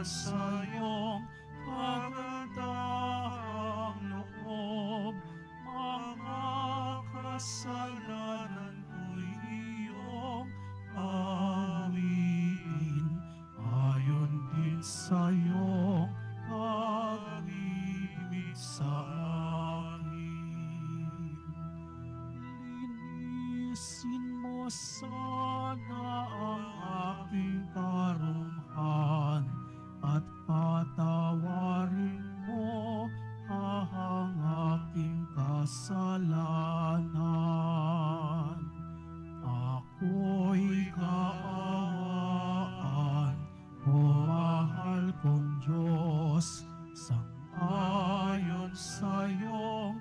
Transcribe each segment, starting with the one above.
sa iyong magandang loob. Mga kasalanan ko'y iyong awitin, ayon din sa iyong pag-ibig sa akin. Linisin mo sana ang aking karumhan at patawarin mo ang aking kasalanan. Ako'y kaawaan mo, mahal kong Diyos, sang-ayon sa iyong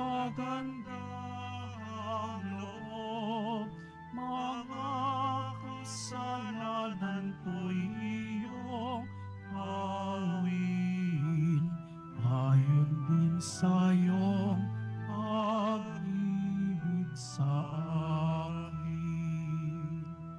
kagandahang loob. Mga kasalanan ko'y iyong awiin, ayon din sa iyong pag-ibig sa akin.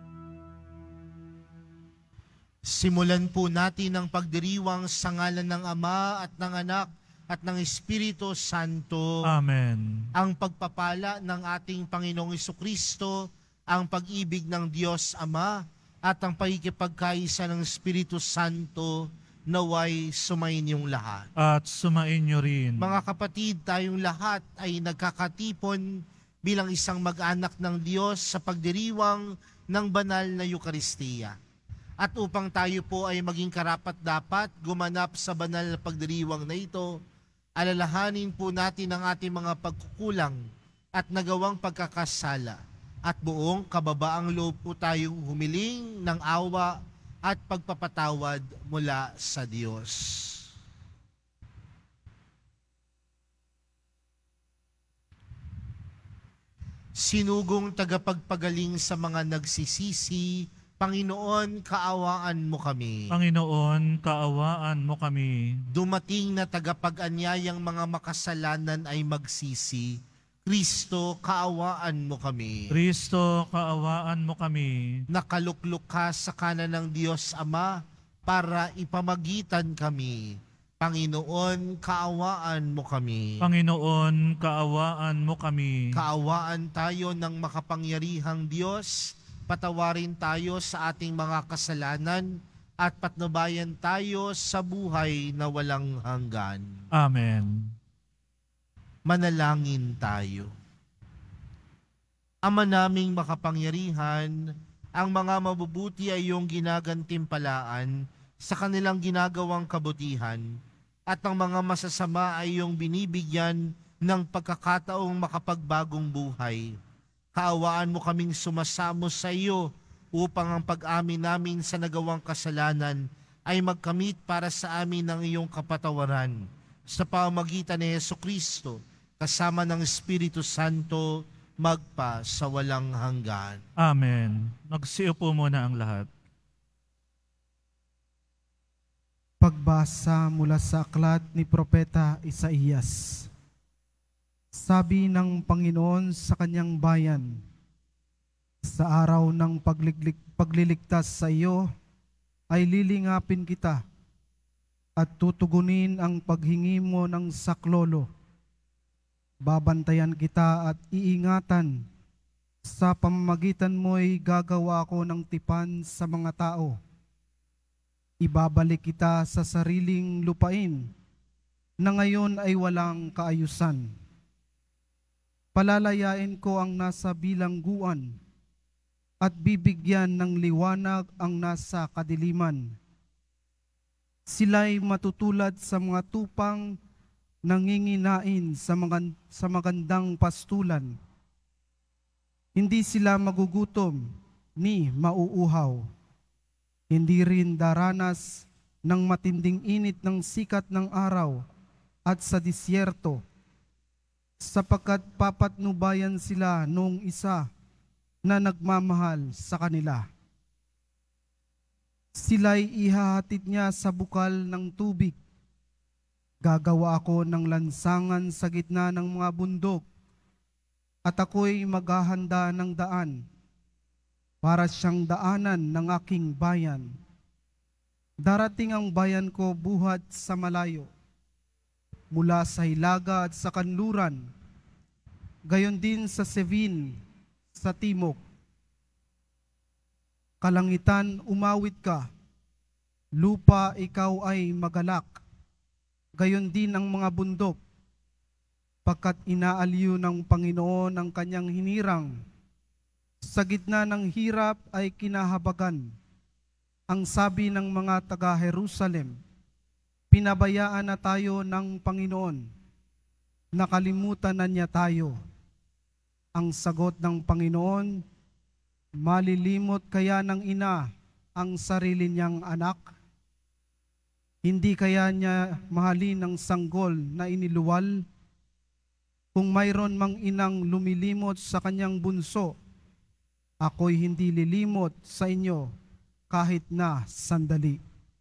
Simulan po natin ang pagdiriwang sa ngalan ng Ama at ng Anak at ng Espiritu Santo. Amen. Ang pagpapala ng ating Panginoong Jesucristo, ang pag-ibig ng Diyos Ama, at ang pagkikipagkaisa ng Espiritu Santo naway sumainyong lahat. At sumainyo rin. Mga kapatid, tayong lahat ay nagkakatipon bilang isang mag-anak ng Diyos sa pagdiriwang ng banal na Eukaristiya. At upang tayo po ay maging karapat-dapat gumanap sa banal na pagdiriwang na ito, alalahanin po natin ang ating mga pagkukulang at nagawang pagkakasala. At buong kababaang loob po tayong humiling ng awa at pagpapatawad mula sa Diyos. Sinugong tagapagpagaling sa mga nagsisisi, Panginoon, kaawaan mo kami. Panginoon, kaawaan mo kami. Dumating na tagapag-anyayang mga makasalanan ay magsisi, Kristo, kaawaan mo kami. Kristo, kaawaan mo kami. Nakaluklok ka sa kanan ng Diyos Ama para ipamagitan kami. Panginoon, kaawaan mo kami. Panginoon, kaawaan mo kami. Kaawaan tayo ng makapangyarihang Diyos, patawarin tayo sa ating mga kasalanan at patnubayan tayo sa buhay na walang hanggan. Amen. Manalangin tayo. Ama naming makapangyarihan, ang mga mabubuti ay iyong ginagantimpalaan sa kanilang ginagawang kabutihan, at ang mga masasama ay iyong binibigyan ng pagkakataong makapagbagong buhay. Kaawaan mo kaming sumasamo sa iyo upang ang pag-amin namin sa nagawang kasalanan ay magkamit para sa amin ng iyong kapatawaran. Sa pamamagitan ni Jesucristo, kasama ng Espiritu Santo, magpa sa walang hanggan. Amen. Magsiupo muna ang lahat. Pagbasa mula sa aklat ni Propeta Isaías. Sabi ng Panginoon sa kanyang bayan, sa araw ng pagliligtas sa iyo, ay lilingapin kita at tutugunin ang paghingi mo ng saklolo. Babantayan kita at iingatan. Sa pamamagitan mo'y gagawa ko ng tipan sa mga tao. Ibabalik kita sa sariling lupain na ngayon ay walang kaayusan. Palalayain ko ang nasa bilangguan at bibigyan ng liwanag ang nasa kadiliman. Sila'y matutulad sa mga tupang nanginginain sa magandang pastulan. Hindi sila magugutom ni mauuhaw. Hindi rin daranas ng matinding init ng sikat ng araw at sa disyerto, sapagkat papatnubayan sila noong isa na nagmamahal sa kanila. Sila'y ihahatid niya sa bukal ng tubig. Gagawa ako ng lansangan sa gitna ng mga bundok, at ako'y maghahanda ng daan para siyang daanan ng aking bayan. Darating ang bayan ko buhat sa malayo, mula sa hilaga at sa kanluran, gayon din sa Sevin, sa timog. Kalangitan, umawit ka, lupa, ikaw ay magalak, gayon din ang mga bundok, pagkat inaaliw ng Panginoon ang kanyang hinirang. Sa gitna ng hirap ay kinahabagan. Ang sabi ng mga taga-Jerusalem, pinabayaan na tayo ng Panginoon, nakalimutan na niya tayo. Ang sagot ng Panginoon, malilimot kaya ng ina ang sarili niyang anak? Hindi kaya niya mahalin ang sanggol na iniluwal? Kung mayroon mang inang lumilimot sa kanyang bunso, ako'y hindi lilimot sa inyo kahit na sandali.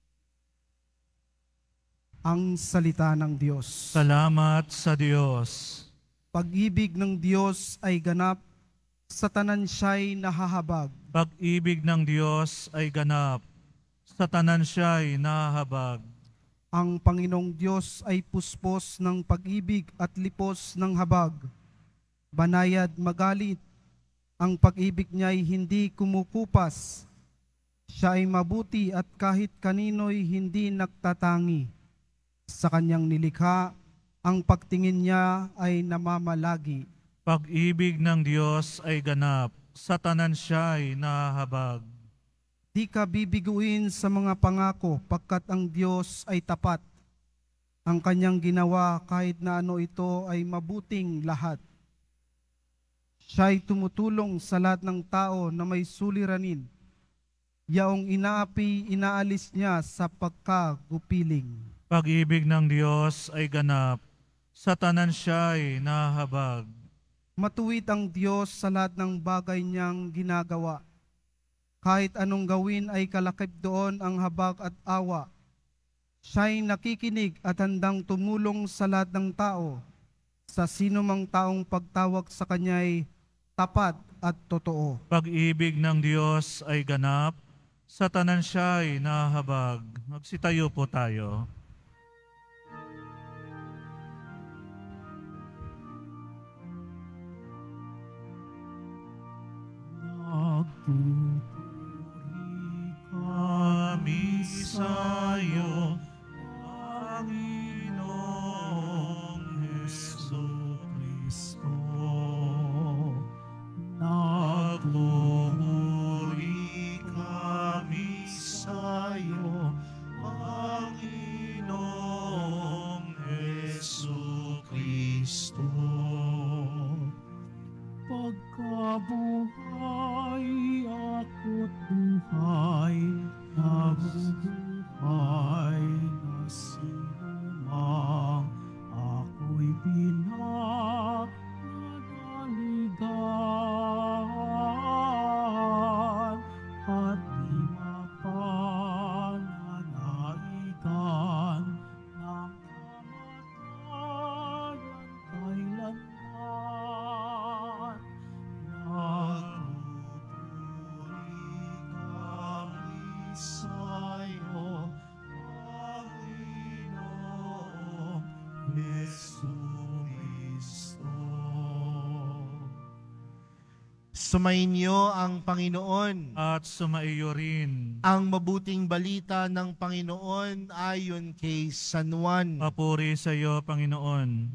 Ang salita ng Diyos. Salamat sa Diyos. Pag-ibig ng Diyos ay ganap, sa tanan siya'y nahahabag. Pag-ibig ng Diyos ay ganap, sa tanan siya'y nahahabag. Ang Panginoong Diyos ay puspos ng pag-ibig at lipos ng habag. Banayad magalit, ang pag-ibig niya'y hindi kumukupas. Siya ay mabuti at kahit kanino'y hindi nagtatangi. Sa kanyang nilikha, ang pagtingin niya ay namamalagi. Pag-ibig ng Diyos ay ganap, sa tanan siya'y nahahabag. Di ka bibiguin sa mga pangako, pagkat ang Diyos ay tapat. Ang kanyang ginawa kahit na ano ito ay mabuting lahat. Siya'y tumutulong sa lahat ng tao na may suliranin. Yaong inaapi, inaalis niya sa pagkagupiling. Pag-ibig ng Diyos ay ganap, sa tanan siya'y nahahabag. Matuwid ang Diyos sa lahat ng bagay niyang ginagawa. Kahit anong gawin ay kalakip doon ang habag at awa. Siya'y nakikinig at handang tumulong sa lahat ng tao. Sa sino mang taong pagtawag sa kanya'y tapat at totoo. Pag-ibig ng Diyos ay ganap, sa tanan siya'y nahahabag. Magsitayo po tayo. Nagpupuri kami sa'yo, Panginoong Jesucristo. Nagpupuri kami sa'yo, Panginoong Jesucristo. Pagkabuhay ako't buhay, nabubuhay na sinumang ako'y pinananaligan at di mapananaigan ng kamatayan kailanman. Sumainyo ang Panginoon. At sumaiyo rin. Ang mabuting balita ng Panginoon ayon kay San Juan. Papuri sa iyo, Panginoon.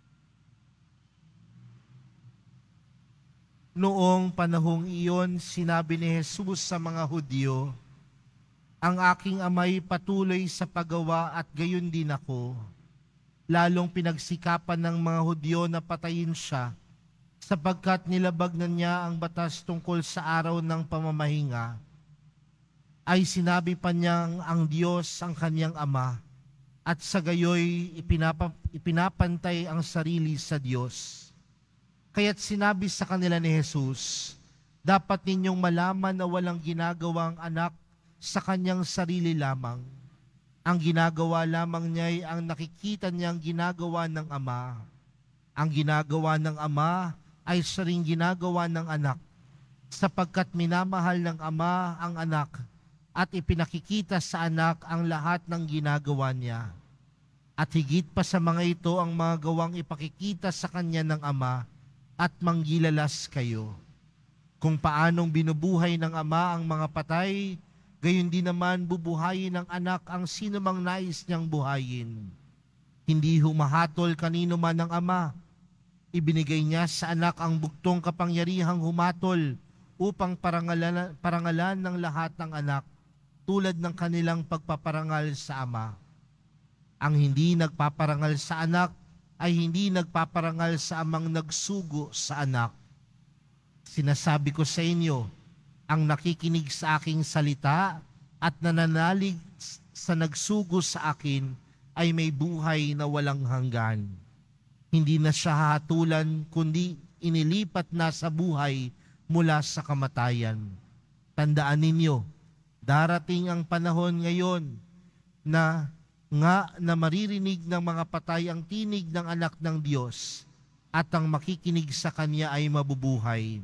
Noong panahong iyon, sinabi ni Jesus sa mga Hudyo, ang aking amay patuloy sa paggawa at gayon din ako. Lalong pinagsikapan ng mga Hudyo na patayin siya, sapagkat nilabag na niya ang batas tungkol sa araw ng pamamahinga. Ay sinabi pa niyang ang Diyos ang kanyang ama, at sa gayoy ipinapantay ang sarili sa Diyos. Kaya't sinabi sa kanila ni Jesus, dapat ninyong malaman na walang ginagawang anak sa kanyang sarili lamang. Ang ginagawa lamang niya ay ang nakikita niyang ginagawa ng Ama. Ang ginagawa ng Ama ay siya ring ginagawa ng anak, sapagkat minamahal ng Ama ang anak at ipinakikita sa anak ang lahat ng ginagawa niya. At higit pa sa mga ito ang mga gawang ipakikita sa kanya ng Ama at manggilalas kayo. Kung paanong binubuhay ng Ama ang mga patay, gayon din naman bubuhayin ng anak ang sino mang nais niyang buhayin. Hindi humahatol kanino man ng Ama. Ibinigay niya sa anak ang buktong kapangyarihang humatol upang parangalan ng lahat ng anak tulad ng kanilang pagpaparangal sa Ama. Ang hindi nagpaparangal sa anak ay hindi nagpaparangal sa amang nagsugo sa anak. Sinasabi ko sa inyo, ang nakikinig sa aking salita at nananalig sa nagsugo sa akin ay may buhay na walang hanggan. Hindi na siya hahatulan kundi inilipat na sa buhay mula sa kamatayan. Tandaan ninyo, darating ang panahon ngayon na maririnig ng mga patay ang tinig ng anak ng Diyos at ang makikinig sa Kanya ay mabubuhay.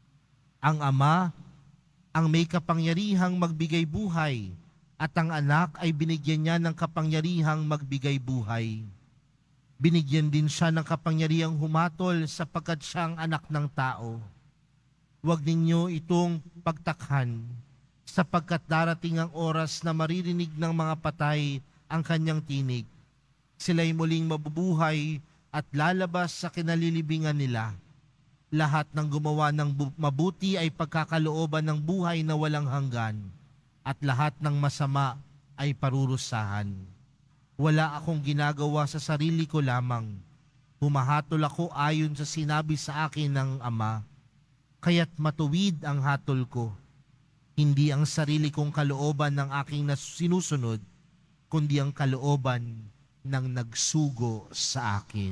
Ang Ama, ang may kapangyarihang magbigay buhay at ang anak ay binigyan niya ng kapangyarihang magbigay buhay. Binigyan din siya ng kapangyarihang humatol sapagkat siya ang anak ng tao. Huwag ninyo itong pagtakhan sapagkat darating ang oras na maririnig ng mga patay ang kanyang tinig. Sila'y muling mabubuhay at lalabas sa kinalilibingan nila. Lahat ng gumawa ng mabuti ay pagkakalooban ng buhay na walang hanggan, at lahat ng masama ay parurusahan. Wala akong ginagawa sa sarili ko lamang. Humahatol ako ayon sa sinabi sa akin ng Ama, kaya't matuwid ang hatol ko. Hindi ang sarili kong kalooban ng aking sinusunod, kundi ang kalooban ng nagsugo sa akin.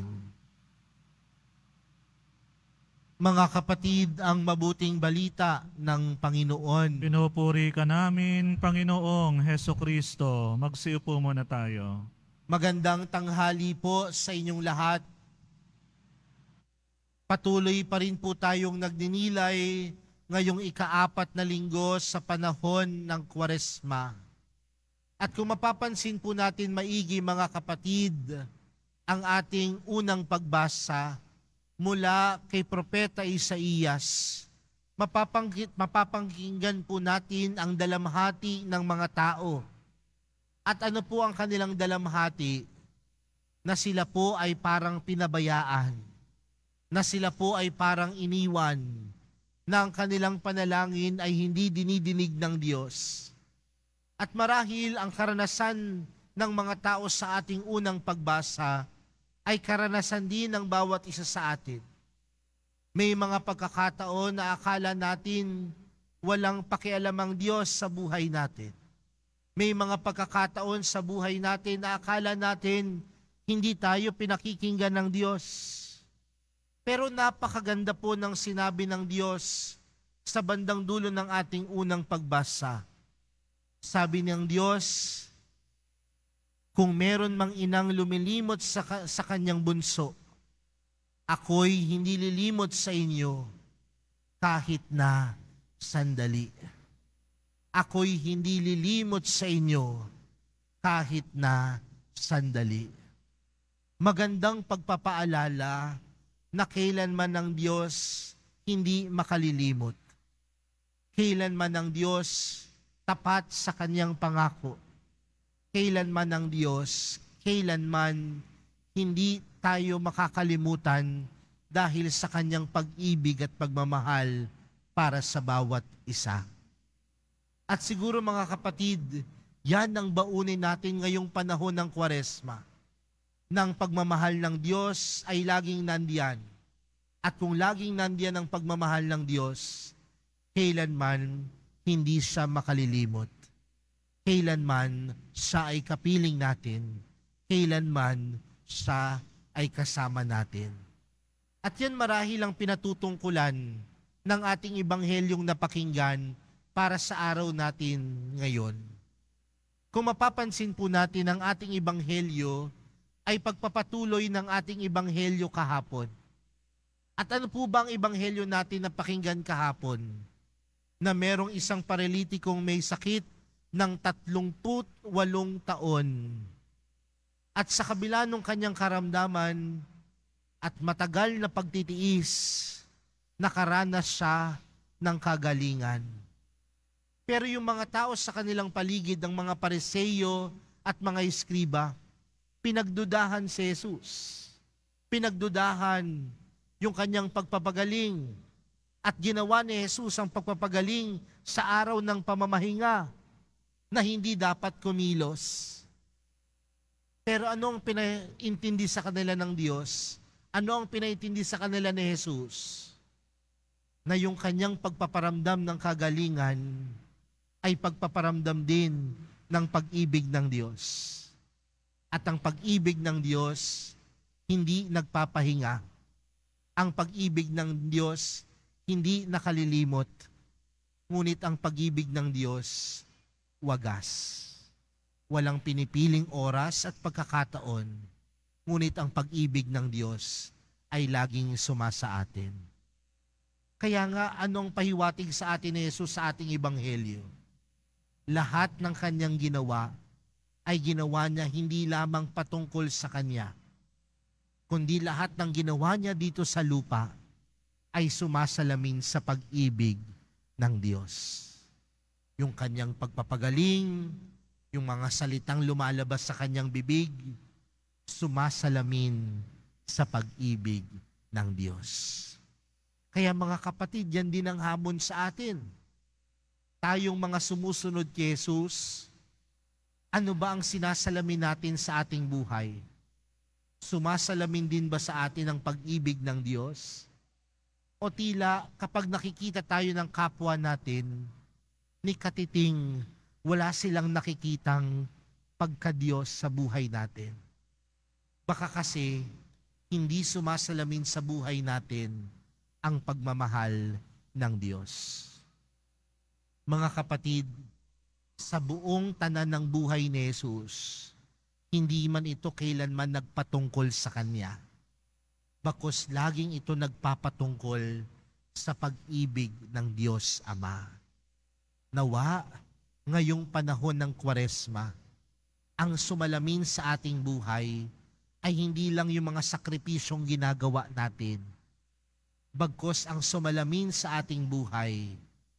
Mga kapatid, ang mabuting balita ng Panginoon. Pinupuri ka namin, Panginoong Heso Kristo. Magsiupo muna tayo. Magandang tanghali po sa inyong lahat. Patuloy pa rin po tayong nagninilay ngayong ika-4 na linggo sa panahon ng Kwaresma. At kung mapapansin po natin maigi mga kapatid, ang ating unang pagbasa mula kay Propeta Isaías, mapapakinggan po natin ang dalamhati ng mga tao. At ano po ang kanilang dalamhati? Na sila po ay parang pinabayaan, na sila po ay parang iniwan, na ang kanilang panalangin ay hindi dinidinig ng Diyos. At marahil ang karanasan ng mga tao sa ating unang pagbasa ay karanasan din ng bawat isa sa atin. May mga pagkakataon na akala natin walang pakialam ang Diyos sa buhay natin. May mga pagkakataon sa buhay natin na akala natin hindi tayo pinakikinggan ng Diyos. Pero napakaganda po ng sinabi ng Diyos sa bandang dulo ng ating unang pagbasa. Sabi ng Diyos, kung meron mang inang lumilimot sa kanyang bunso, ako'y hindi lilimot sa inyo kahit na sandali. Ako'y hindi lilimot sa inyo kahit na sandali. Magandang pagpapaalala na kailanman ng Diyos hindi makalilimot. Kailanman ng Diyos tapat sa kanyang pangako. Kailanman ng Diyos, kailanman hindi tayo makakalimutan dahil sa kanyang pag-ibig at pagmamahal para sa bawat isa. At siguro mga kapatid, yan ang baunin natin ngayong panahon ng Kwaresma. Nang pagmamahal ng Diyos ay laging nandiyan. At kung laging nandiyan ang pagmamahal ng Diyos, kailanman hindi siya makalilimot. Kailanman siya ay kapiling natin. Kailanman siya ay kasama natin. At yan marahil ang pinatutungkulan ng ating ibanghelyong napakinggan para sa araw natin ngayon. Kung mapapansin po natin ang ating ibanghelyo ay pagpapatuloy ng ating ibanghelyo kahapon. At ano po ba ang ibanghelyo natin na pakinggan kahapon? Na merong isang paralitikong may sakit ng 38 taon. At sa kabila ng kanyang karamdaman at matagal na pagtitiis, nakaranas siya ng kagalingan. Pero yung mga tao sa kanilang paligid, ng mga Pariseo at mga eskriba, pinagdudahan si Jesus. Pinagdudahan yung kanyang pagpapagaling. At ginawa ni Jesus ang pagpapagaling sa araw ng pamamahinga na hindi dapat kumilos. Pero ano ang pinaintindi sa kanila ng Diyos? Ano ang pinaintindi sa kanila ni Jesus? Na yung kanyang pagpaparamdam ng kagalingan ay pagpaparamdam din ng pag-ibig ng Diyos. At ang pag-ibig ng Diyos hindi nagpapahinga. Ang pag-ibig ng Diyos hindi nakalilimot. Ngunit ang pag-ibig ng Diyos wagas. Walang pinipiling oras at pagkakataon. Ngunit ang pag-ibig ng Diyos ay laging sumasa atin. Kaya nga, anong pahiwatig sa atin ni Jesus sa ating ebanghelyo? Lahat ng kanyang ginawa ay ginawa niya hindi lamang patungkol sa kanya, kundi lahat ng ginawa niya dito sa lupa ay sumasalamin sa pag-ibig ng Diyos. Yung kanyang pagpapagaling, yung mga salitang lumalabas sa kanyang bibig, sumasalamin sa pag-ibig ng Diyos. Kaya mga kapatid, yan din ang hamon sa atin. Tayong mga sumusunod kay Jesus, ano ba ang sinasalamin natin sa ating buhay? Sumasalamin din ba sa atin ang pag-ibig ng Diyos? O tila kapag nakikita tayo ng kapwa natin, ni katiting wala silang nakikitang pagka-Diyos sa buhay natin. Baka kasi hindi sumasalamin sa buhay natin ang pagmamahal ng Diyos. Mga kapatid, sa buong tanan ng buhay ni Jesus, hindi man ito kailanman nagpatungkol sa Kanya. Bakos laging ito nagpapatungkol sa pag-ibig ng Diyos Ama. Nawa, ngayong panahon ng Kwaresma, ang sumalamin sa ating buhay ay hindi lang yung mga sakripisyong ginagawa natin. Bagkos ang sumalamin sa ating buhay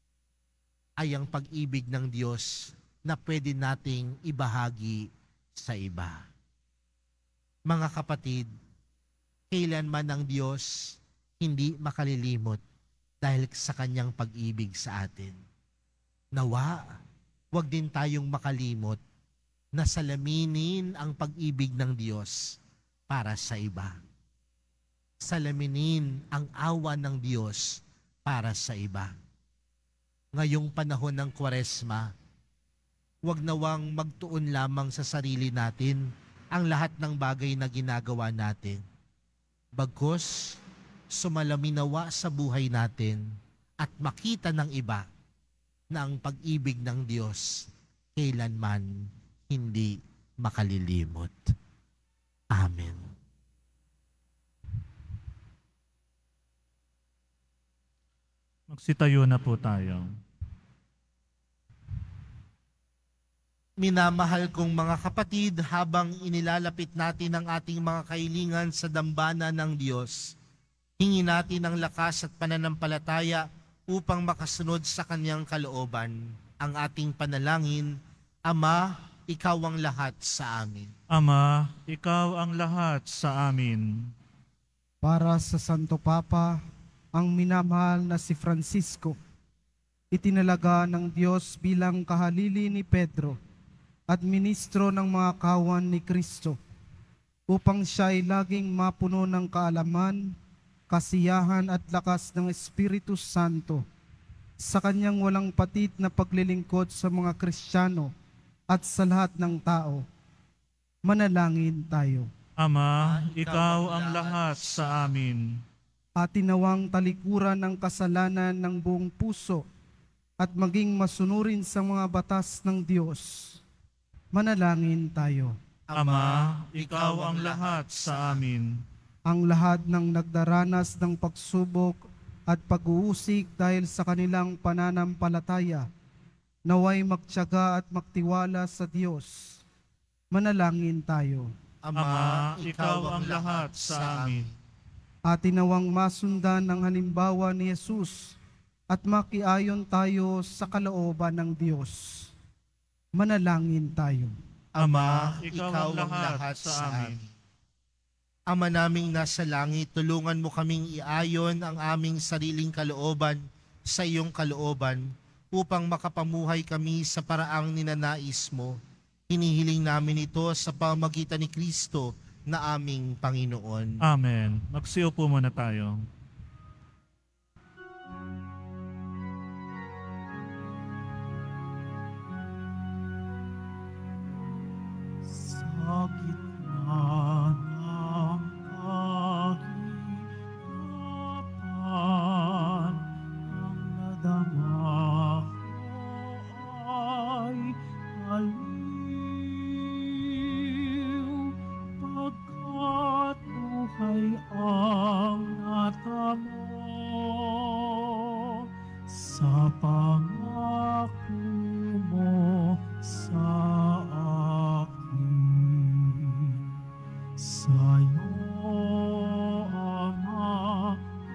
ay ang pag-ibig ng Diyos na pwede nating ibahagi sa iba. Mga kapatid, kailanman ang Diyos hindi makalilimot dahil sa kanyang pag-ibig sa atin. Nawa, huwag din tayong makalimot na salaminin ang pag-ibig ng Diyos para sa iba. Salaminin ang awa ng Diyos para sa iba. Ngayong panahon ng Kwaresma, huwag nawang magtuon lamang sa sarili natin ang lahat ng bagay na ginagawa natin. Bagkus, sumalaminawa sa buhay natin at makita ng iba na ang pag-ibig ng Diyos kailanman hindi makalilimot. Amen. Magsitayo na po tayo. Minamahal kong mga kapatid, habang inilalapit natin ang ating mga kahilingan sa dambana ng Diyos, hingin natin ang lakas at pananampalataya upang makasunod sa kanyang kalooban. Ang ating panalangin, Ama, ikaw ang lahat sa amin. Ama, ikaw ang lahat sa amin. Para sa Santo Papa, ang minamahal na si Francisco, itinalaga ng Diyos bilang kahalili ni Pedro at ministro ng mga kawan ni Kristo, upang siya ay laging mapuno ng kaalaman, kasiyahan at lakas ng Espiritu Santo sa kanyang walang patid na paglilingkod sa mga Kristiyano at sa lahat ng tao. Manalangin tayo. Ama, ikaw ang lahat sa amin. At tinawang talikuran ng kasalanan ng buong puso at maging masunurin sa mga batas ng Diyos. Manalangin tayo. Ama, ikaw ang lahat sa amin. Ang lahat ng nagdaranas ng pagsubok at pag-uusig dahil sa kanilang pananampalataya, naway magtiyaga at magtiwala sa Diyos. Manalangin tayo. Ama, ikaw ang lahat sa amin. Atin nawang masundan ang halimbawa ni Jesus at makiayon tayo sa kalooban ng Diyos. Manalangin tayo. Ama, ikaw ang lahat sa amin. Ama naming nasa langit, tulungan mo kaming iayon ang aming sariling kalooban sa iyong kalooban upang makapamuhay kami sa paraang ninanais mo. Hinihiling namin ito sa pamamagitan ni Kristo na aming Panginoon. Amen. Magsiupo muna tayo. Sa gitna ng kahirapan, ang nadama ko ay aliw, pagkat buhay ang natamo sa pangako mo sa akin. Sa'yo, Ama,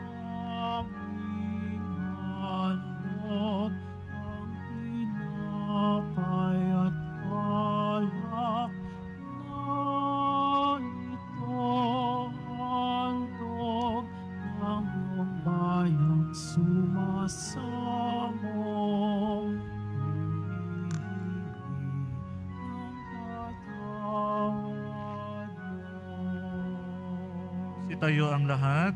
aming handog ang tinapay at alak na ito handog ng iyong bayang sumasamo. Sitayo ang lahat.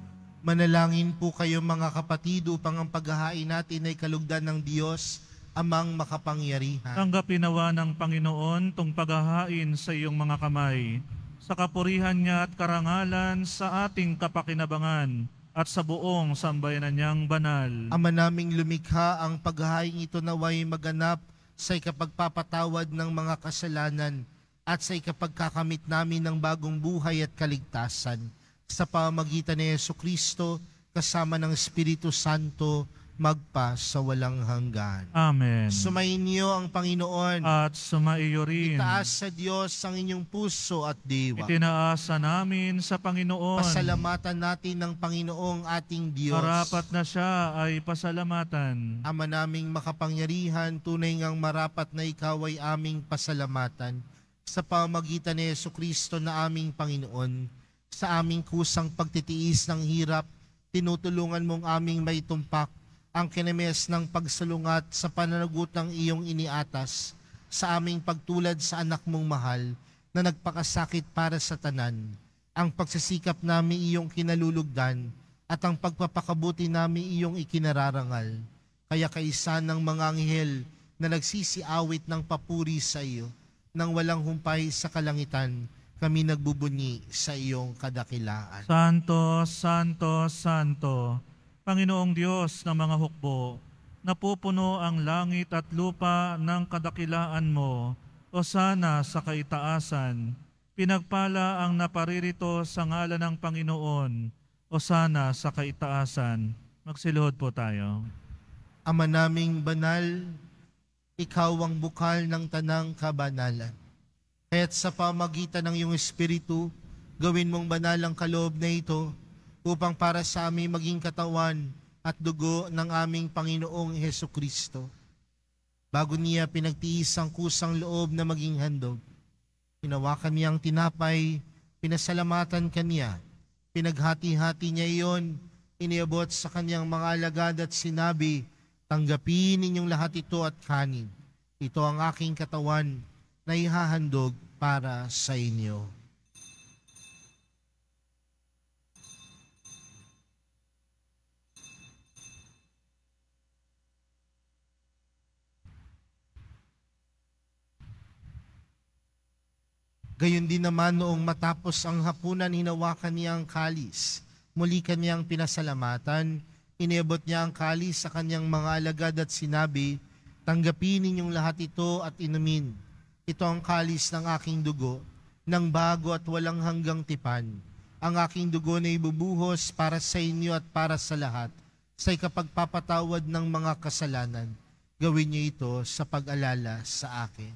Manalangin po kayo mga kapatid upang ang paghahain natin ay kalugdan ng Diyos, Amang makapangyarihan. Tanggapin nawa ng Panginoon tong paghahain sa iyong mga kamay, sa kapurihan niya at karangalan sa ating kapakinabangan at sa buong sambayanan niyang banal. Ama naming lumikha, ang paghahain ito naway maganap sa ikapagpapatawad ng mga kasalanan at sa ikapagkakamit namin ng bagong buhay at kaligtasan. Sa pamamagitan ni Jesucristo, kasama ng Espiritu Santo, magpa sa walang hanggan. Amen. Sumainyo ang Panginoon. At sumaiyo rin. Itaas sa Diyos ang inyong puso at diwa. Itinaasa namin sa Panginoon. Pasalamatan natin ng Panginoong ating Diyos. Marapat na siya ay pasalamatan. Ama naming makapangyarihan, tunay ngang marapat na ikaw ay aming pasalamatan sa pamamagitan ni Jesucristo na aming Panginoon. Sa aming kusang pagtitiis ng hirap, tinutulungan mong aming may tumpak ang kinames ng pagsalungat sa pananagot ng iyong iniatas sa aming pagtulad sa anak mong mahal na nagpakasakit para sa tanan. Ang pagsisikap namin iyong kinalulugdan at ang pagpapakabuti namin iyong ikinararangal. Kaya kaisa ng mga anghel na nagsisiawit ng papuri sa iyo, nang walang humpay sa kalangitan, kami nagbubunyi sa iyong kadakilaan. Santo, Santo, Santo, Panginoong Diyos ng mga hukbo, napupuno ang langit at lupa ng kadakilaan mo, o sana sa kaitaasan. Pinagpala ang naparirito sa ngalan ng Panginoon, o sana sa kaitaasan. Magsiluhod po tayo. Ama naming banal, ikaw ang bukal ng tanang kabanalan. Kaya't sa pamagitan ng iyong Espiritu, gawin mong banal ang kaloob na ito upang para sa amin maging katawan at dugo ng aming Panginoong Hesukristo. Bago niya pinagtiis ang kusang loob na maging handog, hinawakan niya ang tinapay, pinasalamatan kaniya, pinaghati-hati niya iyon, iniabot sa kanyang mga alagad at sinabi, tanggapin ninyong lahat ito at kanin. Ito ang aking katawan na ihahandog para sa inyo. Gayon din naman noong matapos ang hapunan, hinawakan niya ang kalis. Muli kanyang pinasalamatan, iniabot niya ang kalis sa kanyang mga alagad at sinabi, tanggapin ninyong lahat ito at inumin. Ito ang kalis ng aking dugo, ng bago at walang hanggang tipan. Ang aking dugo na ibubuhos para sa inyo at para sa lahat, sa ikapagpapatawad ng mga kasalanan. Gawin niyo ito sa pag-alala sa akin.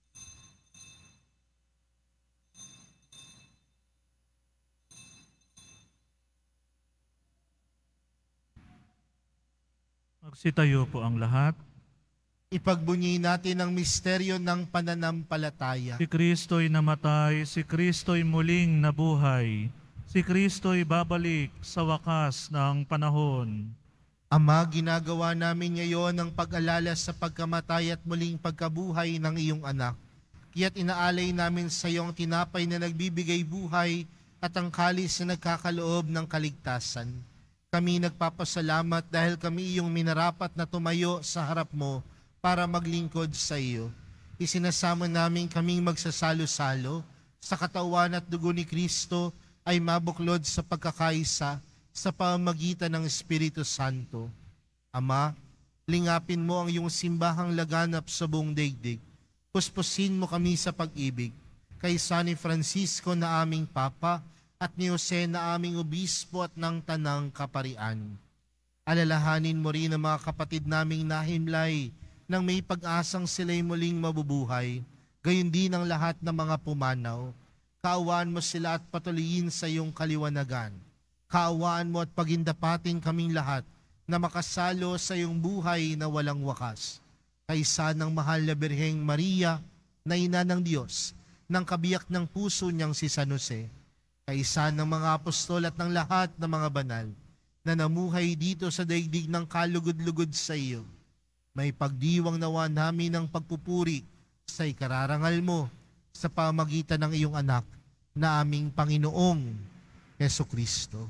Magsitayo po ang lahat. Ipagbunyi natin ang misteryo ng pananampalataya. Si Kristo'y namatay, si Kristo'y muling nabuhay. Si Kristo'y babalik sa wakas ng panahon. Ama, ginagawa namin ngayon ang pag-alala sa pagkamatay at muling pagkabuhay ng iyong anak. Kaya't inaalay namin sa iyo ang tinapay na nagbibigay buhay at ang kalis na nagkakaloob ng kaligtasan. Kami nagpapasalamat dahil kami iyong minarapat na tumayo sa harap mo para maglingkod sa iyo. Isinasama namin kaming magsasalo-salo sa katawan at dugo ni Kristo ay mabuklod sa pagkakaisa sa pamamagitan ng Espiritu Santo. Ama, lingapin mo ang iyong simbahang laganap sa buong daigdig. Puspusin mo kami sa pag-ibig. Kay San Francisco na aming Papa at ni Jose na aming Obispo at ng Tanang Kaparian. Alalahanin mo rin ang mga kapatid naming nahimlay nang may pag-asang sila'y muling mabubuhay, gayon din ang lahat ng mga pumanaw. Kaawaan mo sila at patuloyin sa iyong kaliwanagan. Kaawaan mo at pagindapatin kaming lahat na makasalo sa iyong buhay na walang wakas. Kaysa ng mahal na Birheng Maria, na ina ng Diyos, ng kabiyak ng puso niyang si San Jose, kaysa ng mga apostol at ng lahat ng mga banal na namuhay dito sa daigdig ng kalugod-lugod sa iyo, may pagdiwang nawa namin ng pagpupuri sa ikararangal mo sa pamagitan ng iyong anak na aming Panginoong Hesukristo.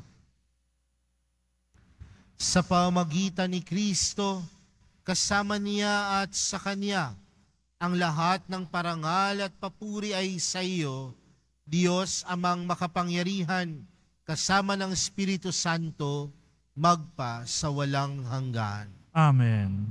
Sa pamagitan ni Kristo, kasama niya at sa Kanya, ang lahat ng parangal at papuri ay sa iyo, Diyos amang makapangyarihan, kasama ng Espiritu Santo, magpa sa walang hanggan. Amen.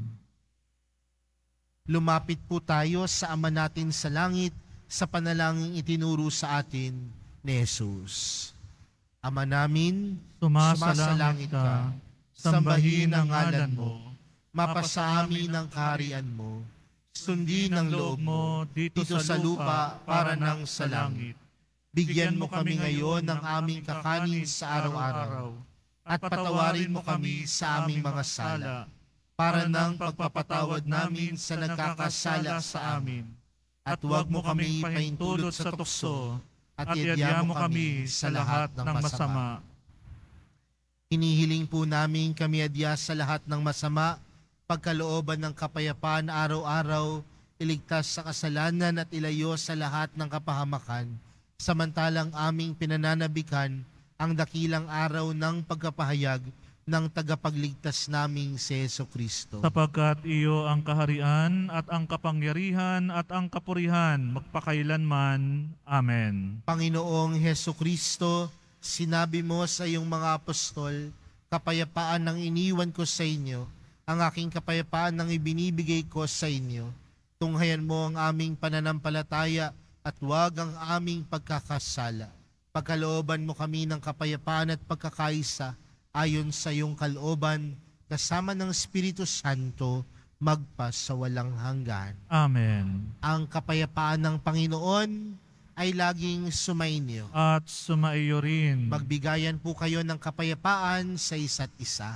Lumapit po tayo sa Ama natin sa langit sa panalangin itinuro sa atin ni Jesus. Ama namin, Sumasalangit ka, sambahin ang ngalan mo, mapasa amin ang kaharian mo, sundin ang loob mo dito sa lupa para nang sa langit. Bigyan mo kami ngayon ng aming kakanin sa araw-araw, at patawarin mo kami sa aming mga sala, para nang pagpapatawad namin sa nagkakasala sa amin. At huwag mo kami pahintulot sa tukso, at iadya mo kami sa lahat ng masama. Hinihiling po namin kami adya sa lahat ng masama, pagkalooban ng kapayapaan araw-araw, iligtas sa kasalanan at ilayo sa lahat ng kapahamakan, samantalang aming pinananabikan ang dakilang araw ng pagkapahayag ng tagapagligtas naming si Jesucristo. Sapagkat iyo ang kaharian at ang kapangyarihan at ang kapurihan magpakailanman. Amen. Panginoong Jesucristo, sinabi mo sa iyong mga apostol, kapayapaan ang iniwan ko sa inyo, ang aking kapayapaan ang ibinibigay ko sa inyo. Tunghayan mo ang aming pananampalataya at huwag ang aming pagkakasala. Pagkalooban mo kami ng kapayapaan at pagkakaisa ayon sa iyong kalooban, kasama ng Espiritu Santo, magpa sa walang hanggan. Amen. Ang kapayapaan ng Panginoon ay laging sumainyo. At sumaiyo rin. Magbigayan po kayo ng kapayapaan sa isa't isa.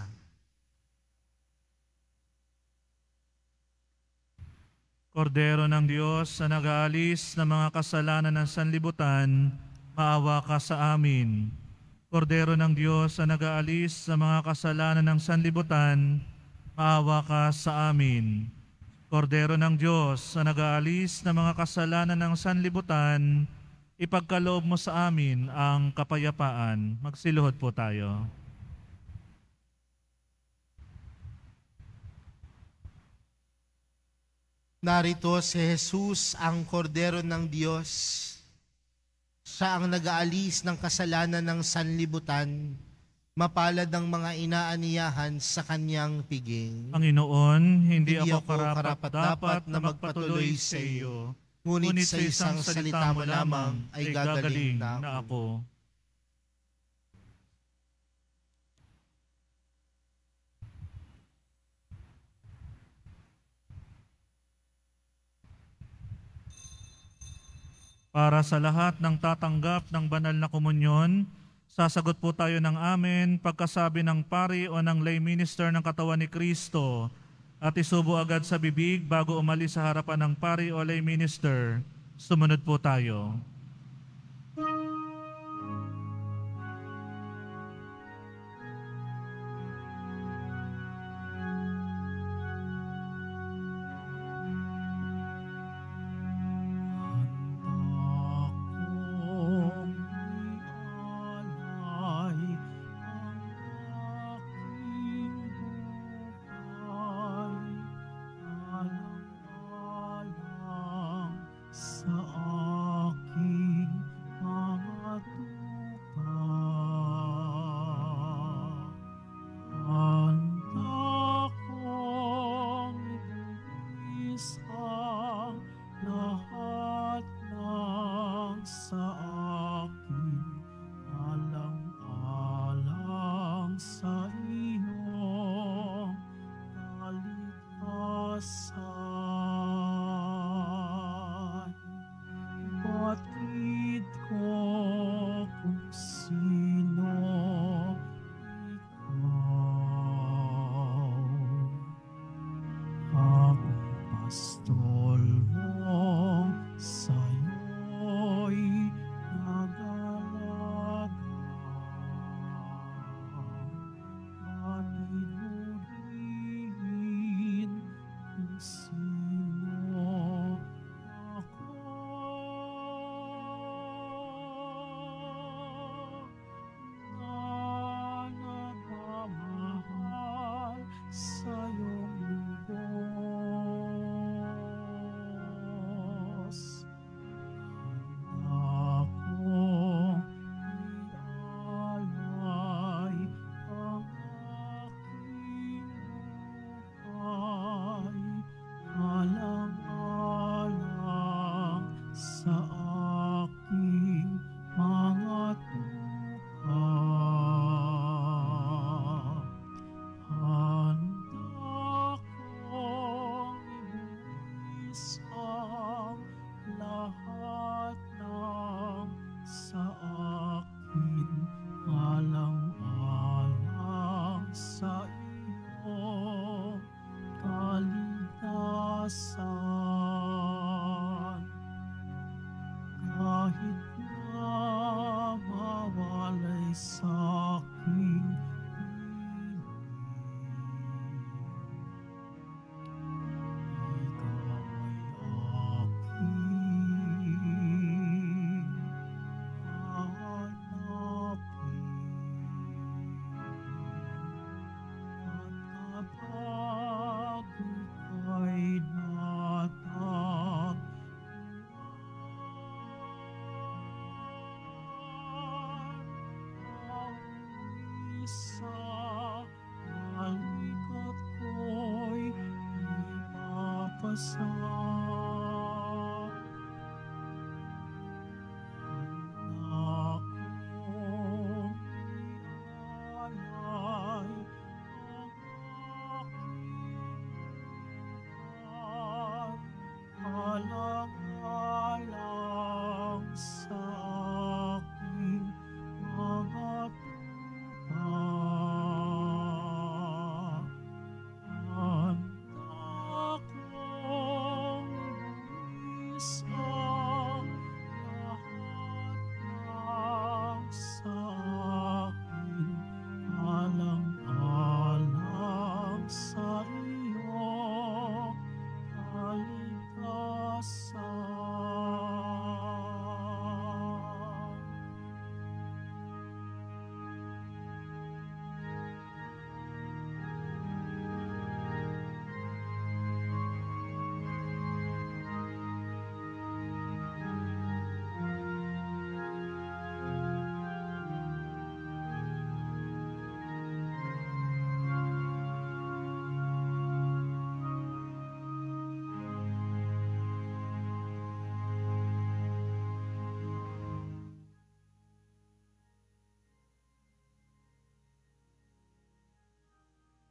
Kordero ng Diyos na nag-aalis ng mga kasalanan ng sanlibutan, maawa ka sa amin. Kordero ng Diyos na nag-aalis sa mga kasalanan ng sanlibutan, maawa ka sa amin. Kordero ng Diyos na nag-aalis ng mga kasalanan ng sanlibutan, ipagkaloob mo sa amin ang kapayapaan. Magsiluhod po tayo. Narito si Jesus, ang Kordero ng Diyos. Siya ang nag-aalis ng kasalanan ng sanlibutan, mapalad ang mga inaaniyahan sa kanyang piging. Panginoon, hindi ako karapat-dapat na magpatuloy sa iyo, ngunit sa isang salita mo lamang ay gagaling na ako. Para sa lahat ng tatanggap ng banal na komunyon, sasagot po tayo ng amen pagkasabi ng pari o ng lay minister ng katawan ni Kristo at isubo agad sa bibig bago umalis sa harapan ng pari o lay minister. Sumunod po tayo.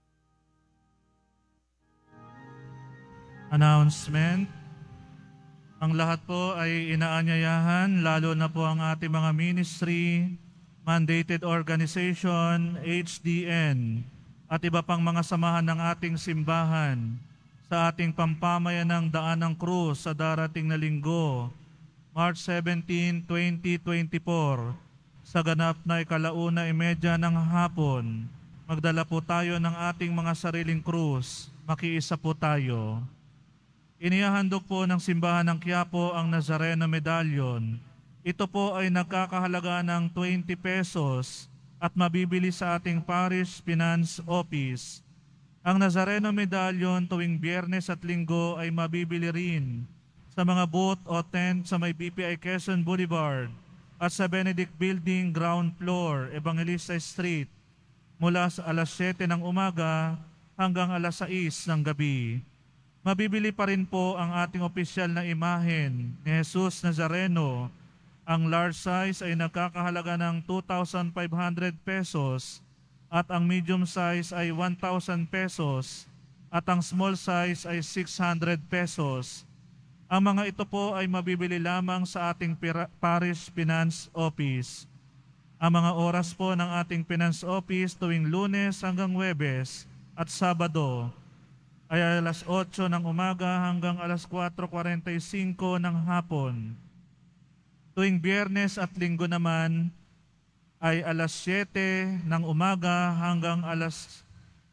Announcement. Ang lahat po ay inaanyayahan, lalo na po ang ating mga ministry, mandated organization, HDN, at iba pang mga samahan ng ating simbahan sa ating pampamayanang Daan ng Krus sa darating na linggo, March 17, 2024, sa ganap na 1:30 ng hapon. Magdala po tayo ng ating mga sariling krus, makiisa po tayo. Inihahandog po ng simbahan ng Quiapo ang Nazareno Medallion. Ito po ay nagkakahalaga ng 20 pesos at mabibili sa ating Parish Finance Office. Ang Nazareno Medallion tuwing Biyernes at Linggo ay mabibili rin sa mga booth o tent sa may BPI Quezon Boulevard at sa Benedict Building Ground Floor, Evangelista Street, mula sa alas 7 ng umaga hanggang alas 6 ng gabi. Mabibili pa rin po ang ating opisyal na imahen ni Jesus Nazareno. Ang large size ay nagkakahalaga ng 2,500 pesos at ang medium size ay 1,000 pesos at ang small size ay 600 pesos. Ang mga ito po ay mabibili lamang sa ating Parish Finance Office. Ang mga oras po ng ating Finance Office tuwing Lunes hanggang Huwebes at Sabado ay alas 8 ng umaga hanggang alas 4:45 ng hapon. Tuwing Biyernes at Linggo naman ay alas 7 ng umaga hanggang alas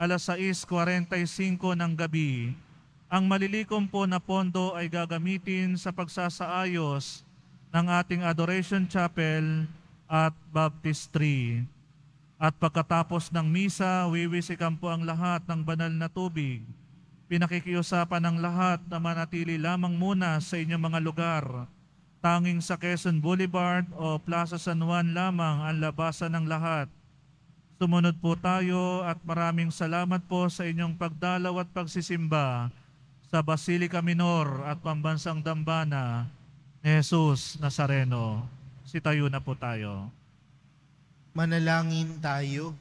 6:45 ng gabi. Ang malilikom po na pondo ay gagamitin sa pagsasaayos ng ating Adoration Chapel at Baptistry. At pagkatapos ng misa, wiwisikan po ang lahat ng banal na tubig. Pinakikiusapan ng lahat na manatili lamang muna sa inyong mga lugar. Tanging sa Quezon Boulevard o Plaza San Juan lamang ang labasan ng lahat. Sumunod po tayo at maraming salamat po sa inyong pagdalaw at pagsisimba sa Basilica Minor at Pambansang Dambana ni Jesus Nazareno. Sitayo na po tayo. Manalangin tayo.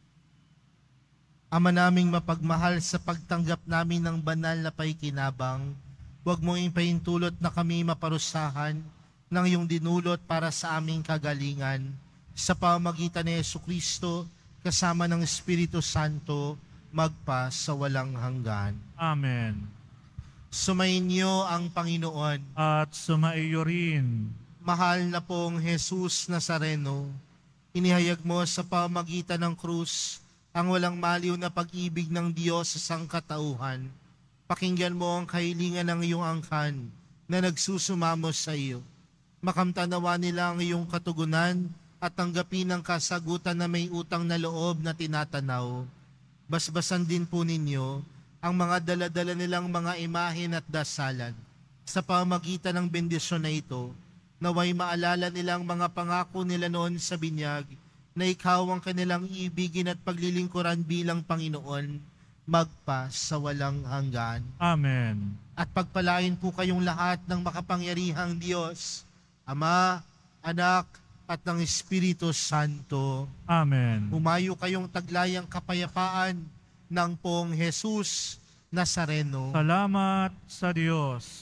Ama naming mapagmahal, sa pagtanggap namin ng banal na paikinabang, huwag mong ipahintulot na kami maparusahan ng iyong dinulot para sa aming kagalingan. Sa pamamagitan ni Jesucristo, kasama ng Espiritu Santo, magpa sa walang hanggan. Amen. Sumainyo ang Panginoon. At sumaiyo rin. Mahal na pong Jesus Nazareno, inihayag mo sa pamamagitan ng krus ang walang maliw na pag-ibig ng Diyos sa sangkatauhan. Pakinggan mo ang kahilingan ng iyong angkan na nagsusumamo sa iyo. Makamtanawa nila ang iyong katugunan at tanggapin ang kasagutan na may utang na loob na tinatanaw. Basbasan din po ninyo ang mga daladala nilang mga imahen at dasalan. Sa pamamagitan ng bendisyon na ito, naway maalala nilang mga pangako nila noon sa binyag, na ikaw ang kanilang ibigin at paglilingkuran bilang Panginoon, magpa sa walang hanggan. Amen. At pagpalain po kayong lahat ng makapangyarihang Diyos, Ama, Anak, at ng Espiritu Santo. Amen. Humayo kayong taglayang kapayapaan ng Pong Jesus Nazareno. Salamat sa Diyos.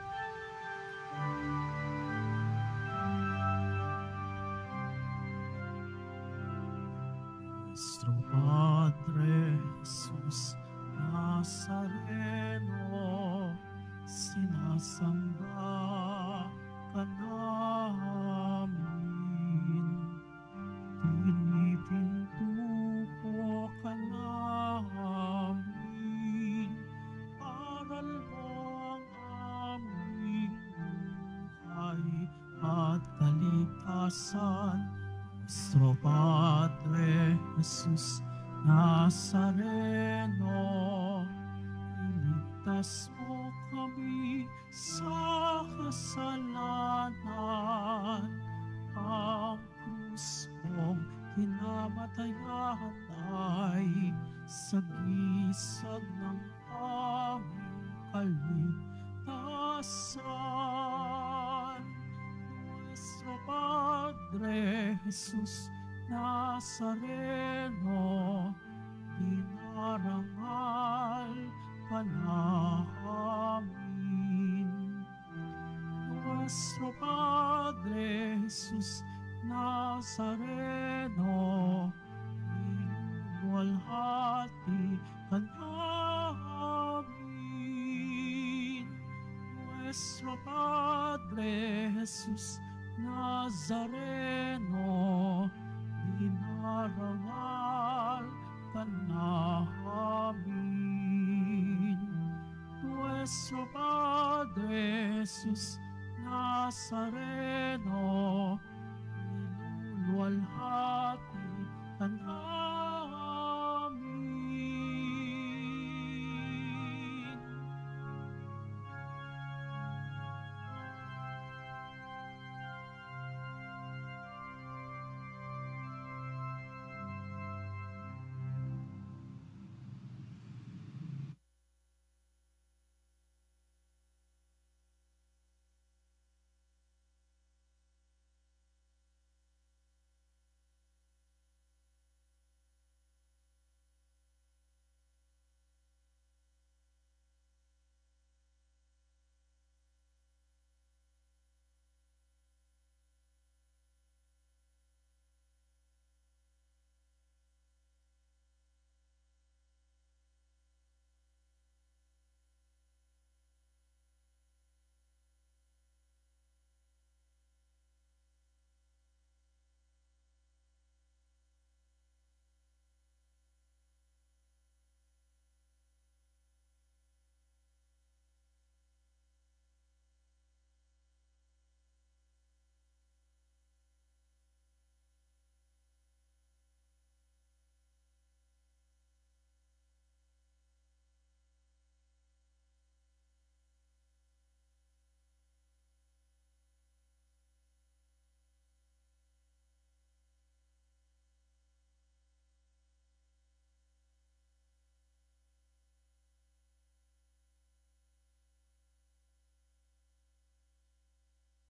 Nuestro Padre Jesus Nazareno, sinasamba ka namin, tinipintuko ka namin, aral mo ang aming buhay at kaligtasan. Nuestro Padre Jesus Nazareno, iligtas mo kami sa kasalanan. Ang krus mong hinamatayan ay sagisag ng aming kaligtasan. Nuestro Padre Jesus Nazareno, dinarangal ka namin. Nuestro Padre Jesus Nazareno, luwalhati ka namin. Nuestro Padre Jesus Nazareno, dinarangal ka namin. Nuestro Padre Jesus